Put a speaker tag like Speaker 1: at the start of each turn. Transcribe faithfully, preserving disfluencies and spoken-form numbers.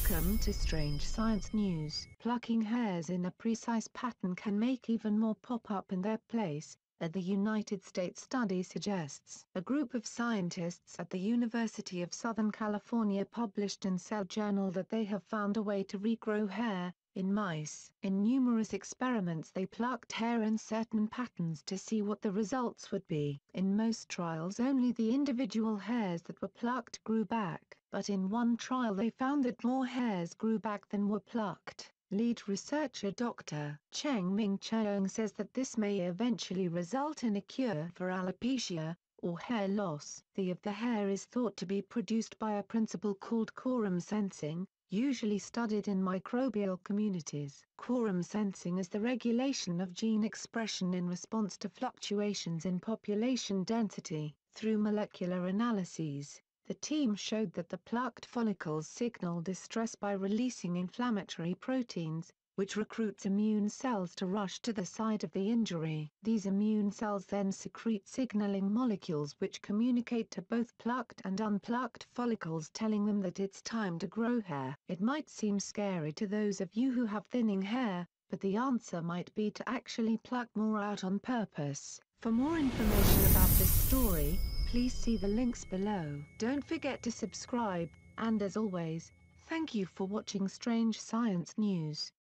Speaker 1: Welcome to Strange Science News. Plucking hairs in a precise pattern can make even more pop up in their place, a the United States study suggests. A group of scientists at the University of Southern California published in Cell Journal that they have found a way to regrow hair in mice. In numerous experiments they plucked hair in certain patterns to see what the results would be. In most trials only the individual hairs that were plucked grew back, but in one trial they found that more hairs grew back than were plucked. Lead researcher Doctor Cheng-Ming Cheung says that this may eventually result in a cure for alopecia, or hair loss. The of the hair is thought to be produced by a principle called quorum sensing, usually studied in microbial communities. Quorum sensing is the regulation of gene expression in response to fluctuations in population density. Through molecular analyses, the team showed that the plucked follicles signal distress by releasing inflammatory proteins, which recruits immune cells to rush to the site of the injury. These immune cells then secrete signaling molecules which communicate to both plucked and unplucked follicles, telling them that it's time to grow hair. It might seem scary to those of you who have thinning hair, but the answer might be to actually pluck more out on purpose. For more information about this story, please see the links below. Don't forget to subscribe, and as always, thank you for watching Strange Science News.